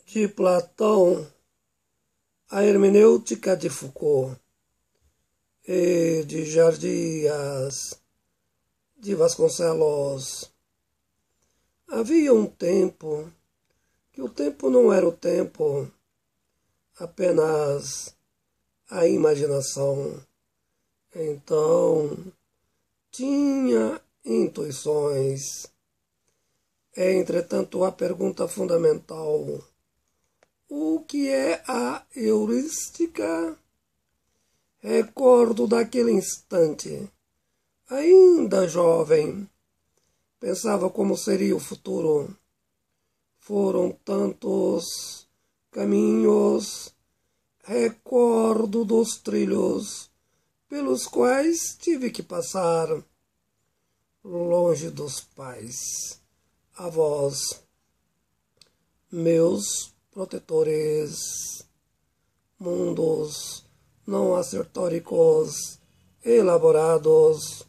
de Platão, a hermenêutica de Foucault e de Jardias de Vasconcelos. Havia um tempo que o tempo não era o tempo, apenas a imaginação. Então, tinha intuições. Entretanto, a pergunta fundamental: o que é a heurística? Recordo daquele instante, ainda jovem, pensava como seria o futuro. Foram tantos caminhos, recordo dos trilhos pelos quais tive que passar, longe dos pais, avós, meus protetores, mundos não acertóricos, elaborados.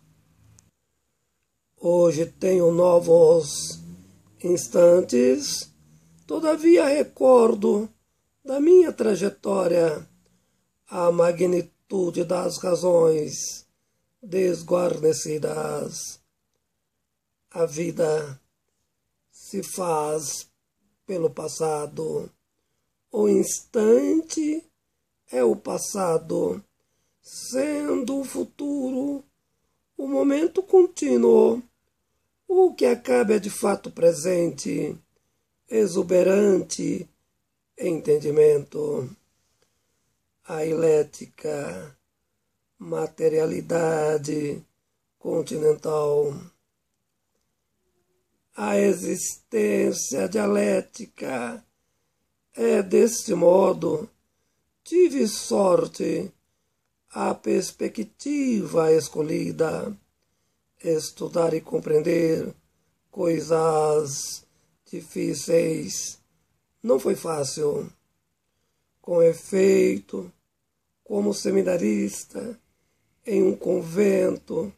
Hoje tenho novos instantes, todavia recordo da minha trajetória a magnitude das razões desguarnecidas. A vida se faz pelo passado. O instante é o passado, sendo o futuro o momento contínuo. O que acaba é de fato presente, exuberante entendimento. A elétrica materialidade continental. A existência dialética é deste modo. Tive sorte, a perspectiva escolhida, estudar e compreender coisas difíceis. Não foi fácil. Com efeito, como seminarista em um convento,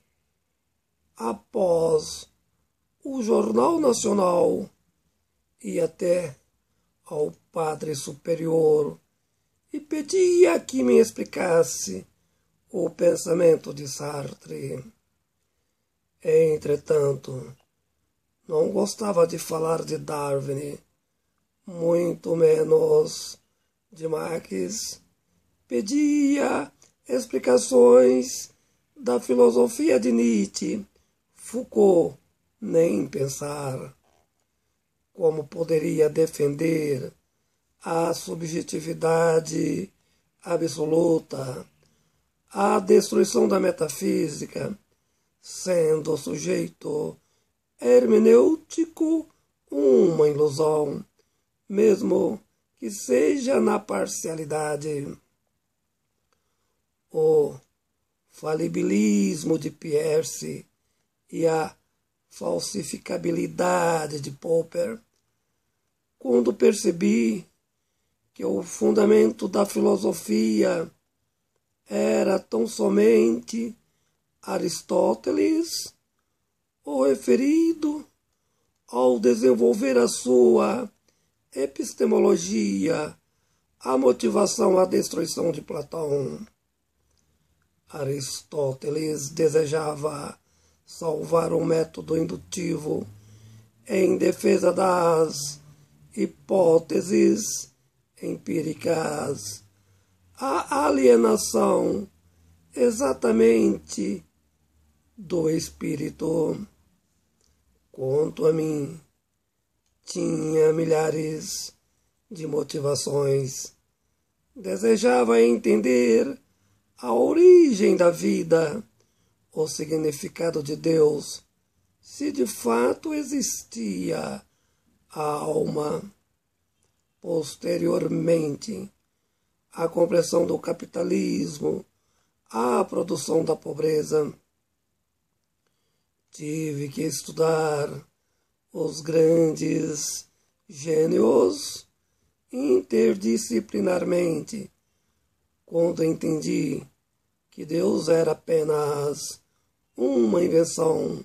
após o Jornal Nacional, e até ao Padre Superior e pedia que me explicasse o pensamento de Sartre. Entretanto, não gostava de falar de Darwin, muito menos de Marx. Pedia explicações da filosofia de Nietzsche, Foucault, nem pensar. Como poderia defender a subjetividade absoluta, a destruição da metafísica, sendo o sujeito hermenêutico uma ilusão, mesmo que seja na parcialidade? O falibilismo de Peirce e a falsificabilidade de Popper, quando percebi que o fundamento da filosofia era tão somente Aristóteles, o referido ao desenvolver a sua epistemologia, a motivação à destruição de Platão. Aristóteles desejava salvar o método indutivo em defesa das hipóteses empíricas, a alienação exatamente do espírito. Quanto a mim, tinha milhares de motivações. Desejava entender a origem da vida, o significado de Deus, se de fato existia a alma. Posteriormente, a compreensão do capitalismo, a produção da pobreza. Tive que estudar os grandes gênios interdisciplinarmente, quando entendi que Deus era apenas uma invenção,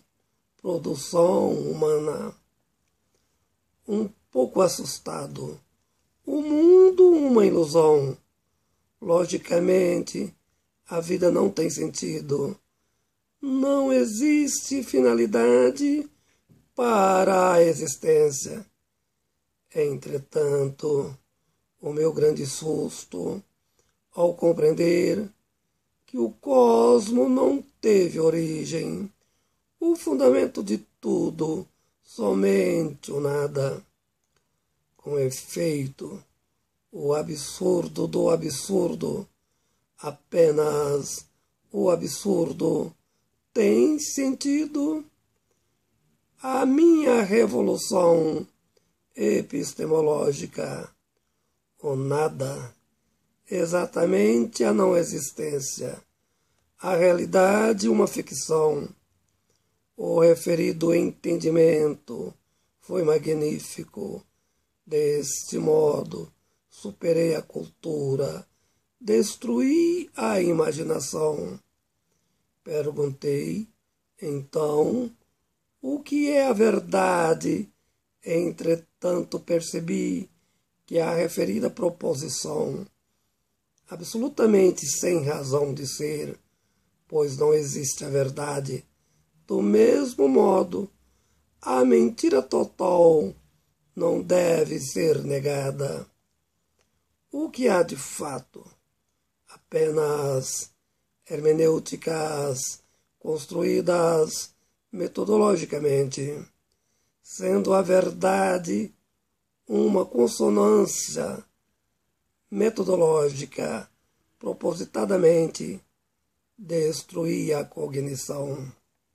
produção humana. Um pouco assustado, o mundo uma ilusão. Logicamente, a vida não tem sentido. Não existe finalidade para a existência. Entretanto, o meu grande susto ao compreender que o cosmo não teve origem, o fundamento de tudo, somente o nada. Com efeito, o absurdo do absurdo, apenas o absurdo tem sentido. A minha revolução epistemológica, o nada, exatamente a não existência, a realidade uma ficção. O referido entendimento foi magnífico. Deste modo, superei a cultura, destruí a imaginação. Perguntei, então, o que é a verdade? Entretanto, percebi que a referida proposição, absolutamente sem razão de ser, pois não existe a verdade, do mesmo modo, a mentira total não deve ser negada. O que há de fato? Apenas hermenêuticas construídas metodologicamente, sendo a verdade uma consonância metodológica propositadamente destruir a cognição.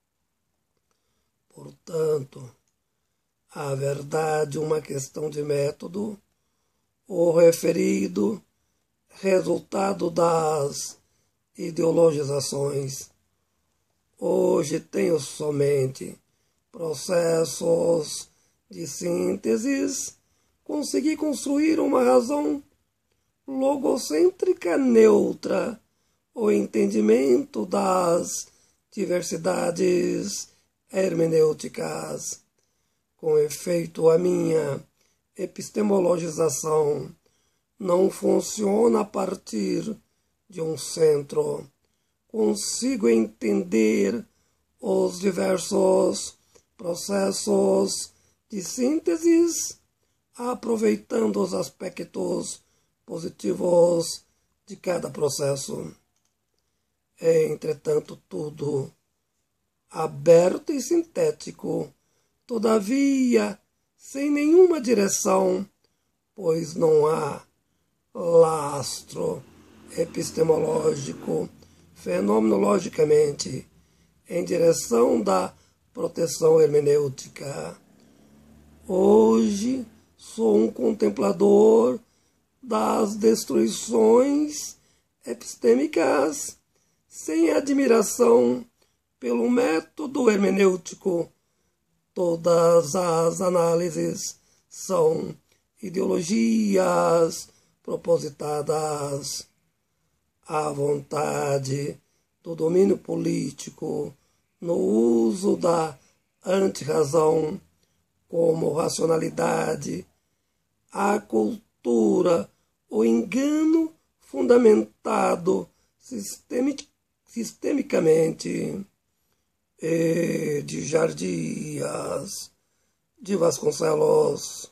Portanto, a verdade uma questão de método, o referido resultado das ideologizações. Hoje tenho somente processos de síntese, consegui construir uma razão logocêntrica neutra, o entendimento das diversidades hermenêuticas. Com efeito, a minha epistemologização não funciona a partir de um centro. Consigo entender os diversos processos de síntese, aproveitando os aspectos positivos de cada processo. É, entretanto, tudo aberto e sintético, todavia sem nenhuma direção, pois não há lastro epistemológico, fenomenologicamente, em direção da proteção hermenêutica. Hoje sou um contemplador das destruições epistêmicas, sem admiração pelo método hermenêutico. Todas as análises são ideologias propositadas. A vontade do domínio político no uso da antirrazão como racionalidade, a cultura, o engano fundamentado sistemicamente, de Jardias, de Vasconcelos.